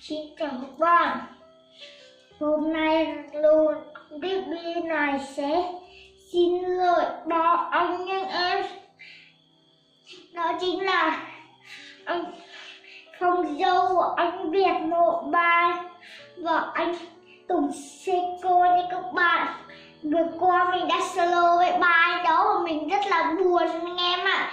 Xin chào các bạn. Hôm nay luôn video này sẽ xin lỗi bỏ anh nhưng em. Đó chính là anh Phong dâu của anh Việt Mộ Bài và anh Tùng Seco nha các bạn. Vừa qua mình đã solo với bài đó và mình rất là buồn anh em ạ.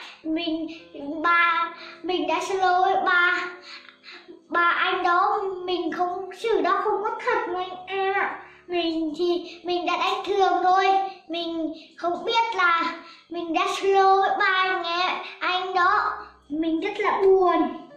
Mình đã solo với ba anh đó, mình không xử đó không có thật mà anh em ạ. Mình đã đánh thường thôi, mình không biết là mình đã solo với ba anh đó, mình rất là buồn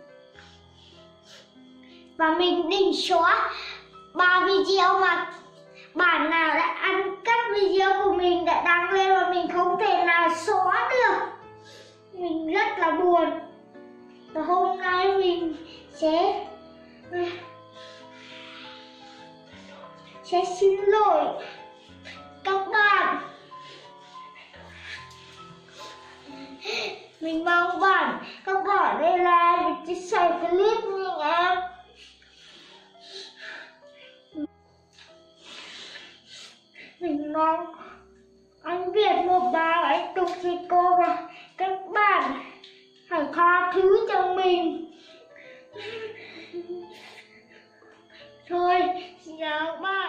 và mình định xóa 3 video mà bạn nào đã ăn cắp video của mình đã đăng lên và mình không thể nào xóa được. Mình rất là buồn và hôm nay mình sẽ xin lỗi các bạn. Mình mong các bạn đây là chia sẻ clip nha em. Mình mong anh Việt Mộ Bài, anh Tùng Seco và các bạn hãy tha thứ cho mình. Thôi, xin chào các bạn.